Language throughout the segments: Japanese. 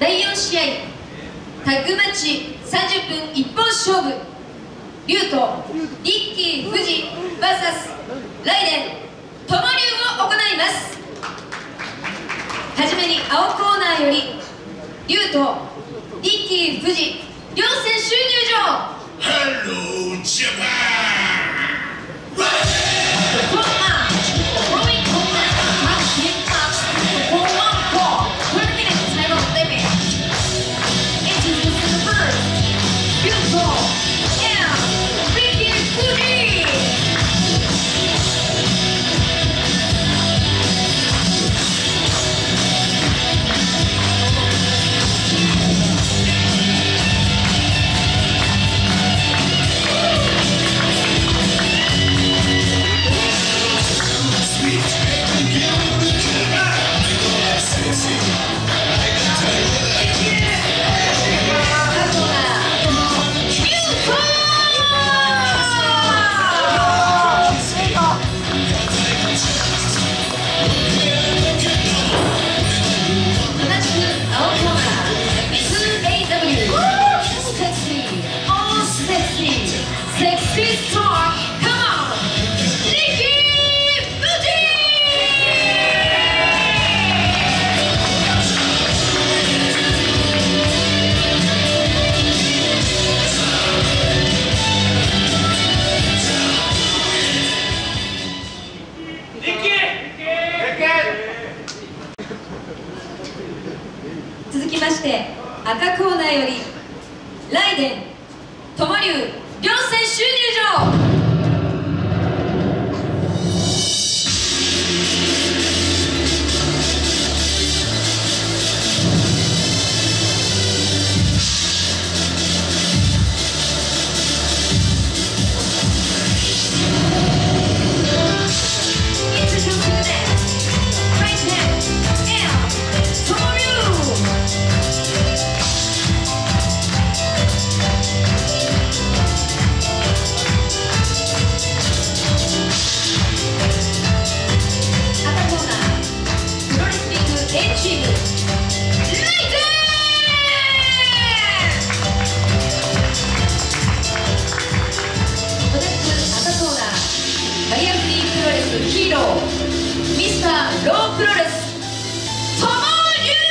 第4試合タッグマッチ30分一本勝負、竜とリッキー・フジ VS ライデン・トモリュウを行います。はじめに青コーナーより竜とリッキー・フジ両選手入場。 Hello Japan! 続きまして赤コーナーよりライデン・トモリュウ両選手入場。ヒーローミスターロープロレストモリュウ。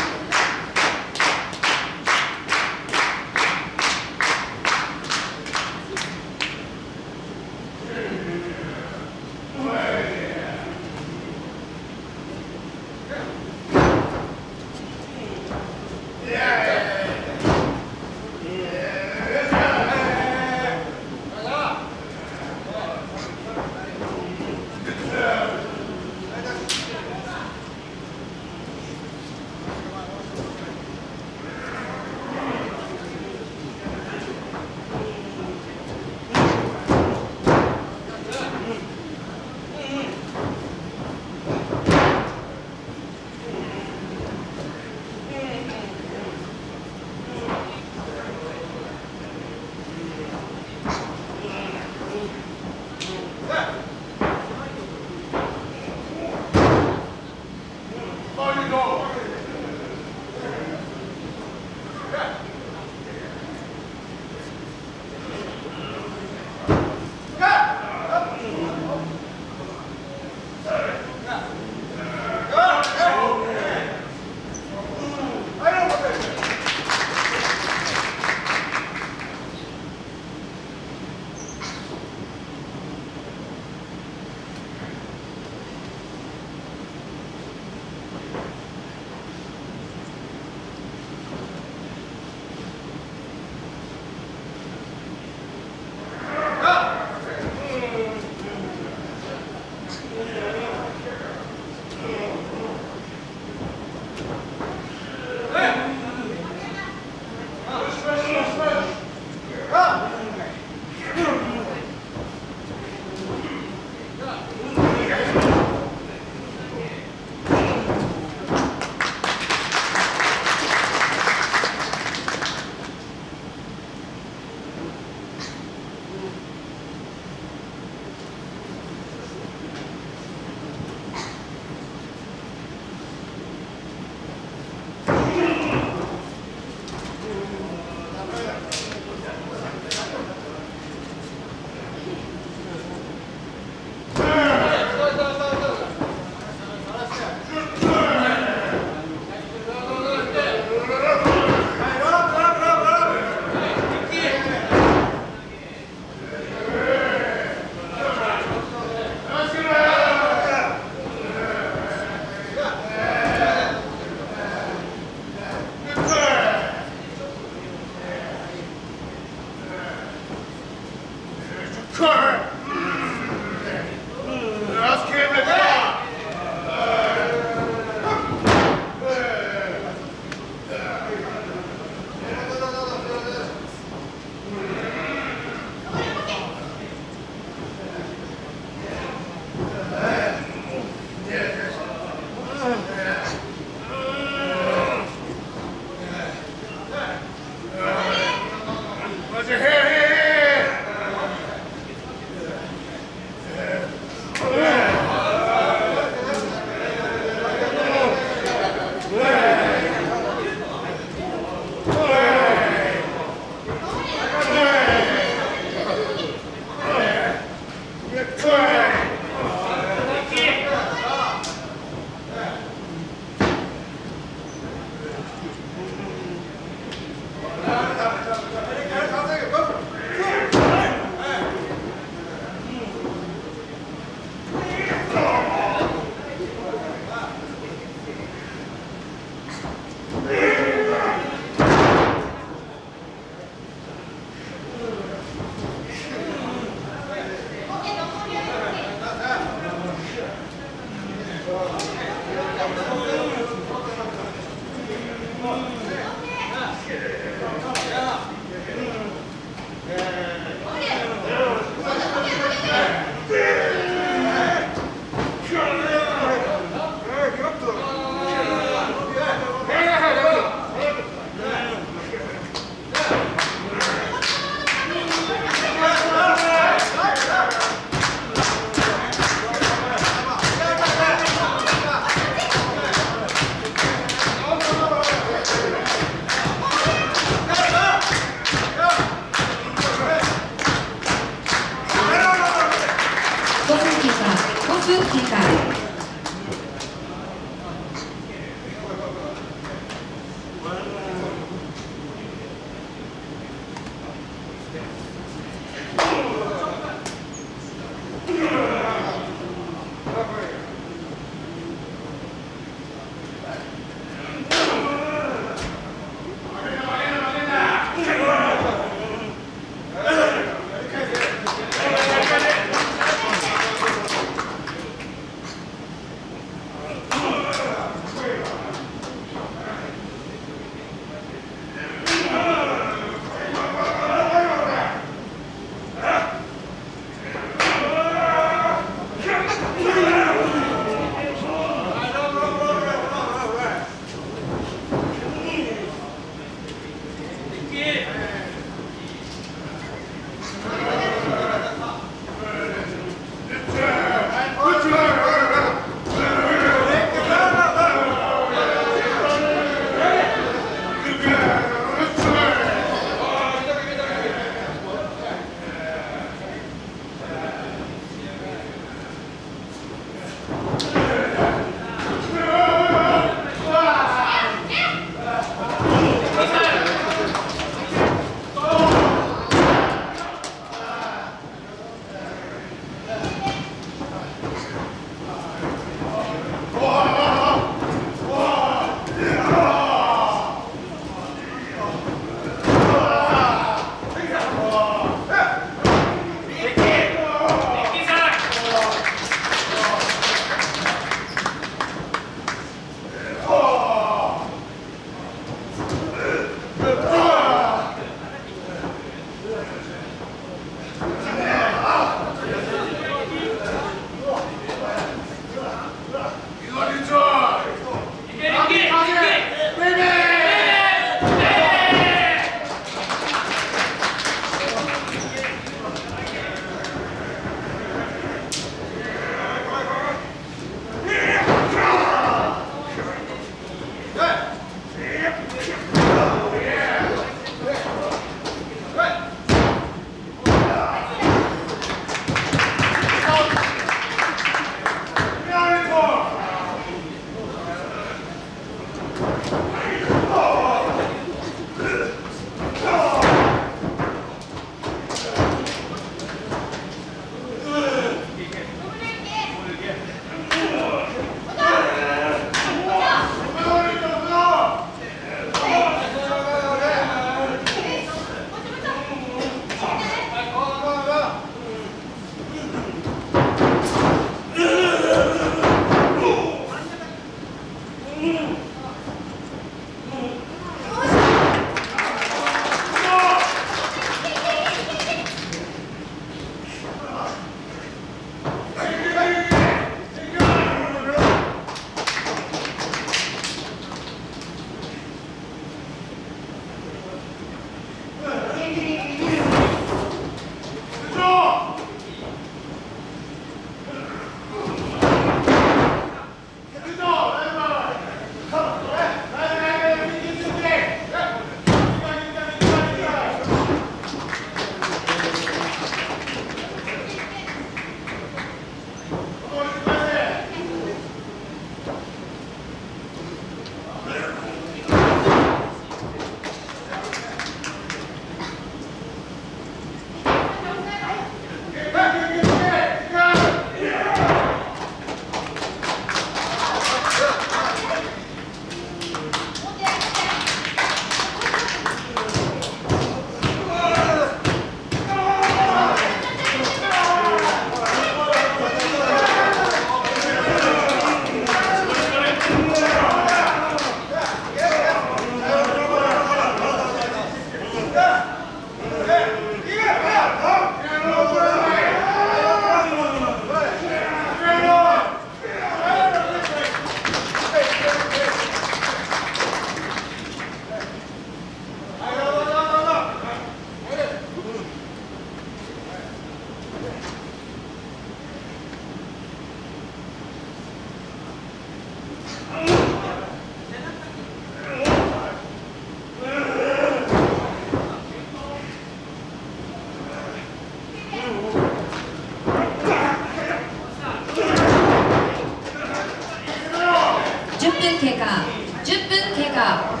分経過、10分経過。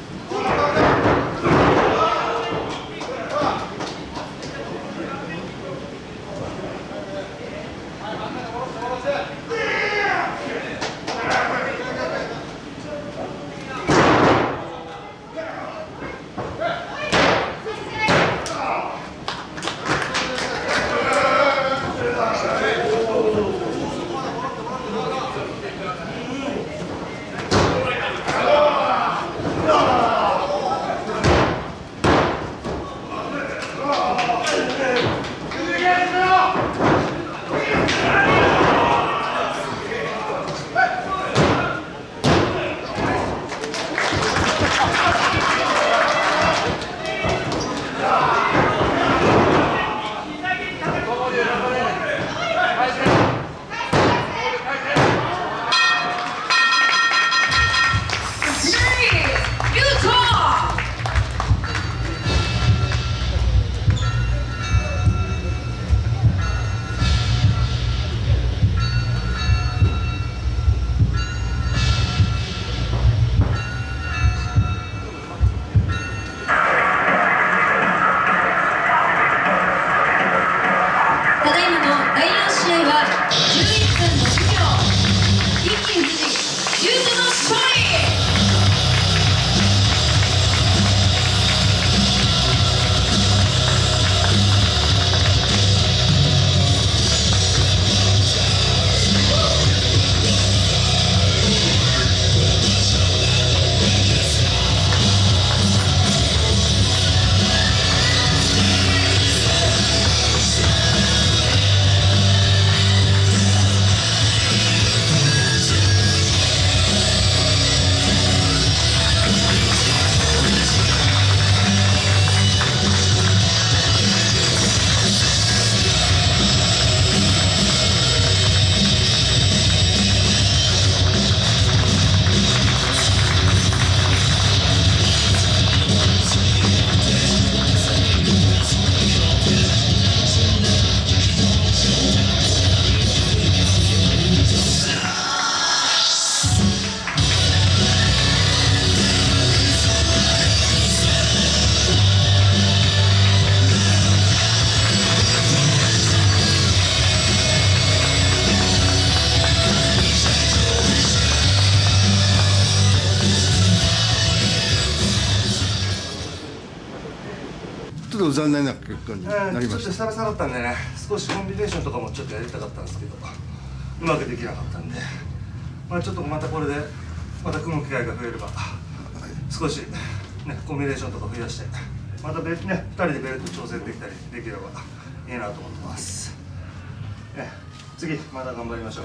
ちょっと残念な結果になりました。 ちょっと久々だったんでね、少しコンビネーションとかもちょっとやりたかったんですけど、うまくできなかったんで、まあ、ちょっとまたこれでまた組む機会が増えれば、少し、ね、コンビネーションとか増やして、また2人でベルト挑戦できたりできればいいなと思ってます。次また頑張りましょう。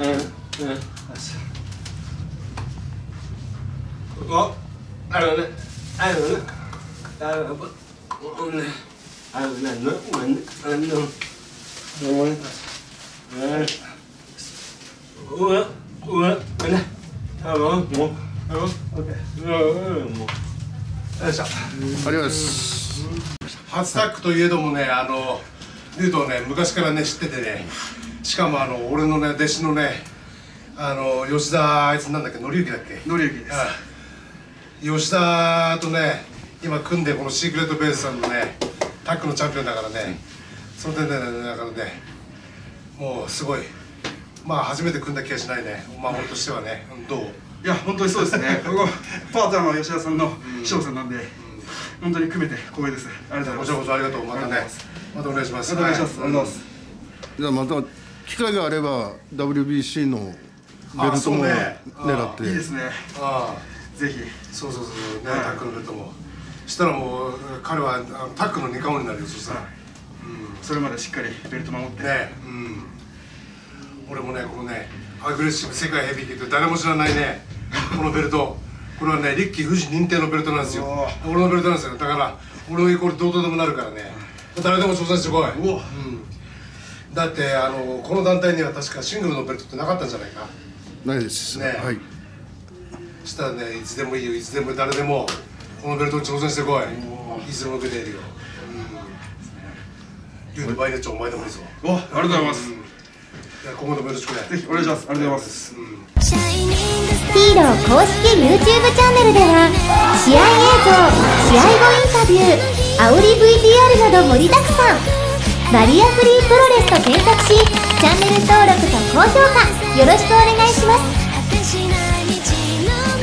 初タッグといえどもね、リュウトをね、昔からね、知っててね、しかも俺のね、弟子のね、吉田、あいつなんだっけ、紀之だっけ。 紀之です。 吉田とね、今組んで、このシークレットベースさんのね、タッグのチャンピオンだからね、その点でね、だからね、もうすごい、まあ初めて組んだ気がしないね、まあ俺としてはね、どう？ いや、本当にそうですね。ここパートナーの吉田さんの師匠さんなんで、本当に組めて光栄です。ありがとうございます。 こちらこそありがとう。またね、またお願いします。 またお願いします。ありがとうございます。 じゃあまた機会があれば WBC のベルトも狙って。 いいですね。ぜひ。 そうね、タッグのベルトも。したらもう彼はタッグの2冠になるよ。そしたら。 それまでしっかりベルト守って。 ね、俺もね、このね、アグレッシブ世界ヘビー級って誰も知らないね、このベルト。これはね、リッキー富士認定のベルトなんですよ。俺のベルトなんですよ。だから俺のイコールどうとでもなるからね。誰でも挑戦してこい。だってこの団体には確かシングルのベルトってなかったんじゃないか。ないですね。はい。したらね、いつでもいいよ、いつでも誰でもこのベルトに挑戦してこい。いつでも受けているよ。リュウのバイネッチョお前でもいいぞ。 ありがとうございます。 今後ともよろしくね。 ぜひお願いします。ありがとうございます。 ヒーロー公式 YouTube チャンネルでは試合映像、試合後インタビュー、煽り VTR など盛りだくさん。バリアフリープロレスと検索し、チャンネル登録と高評価よろしくお願いします。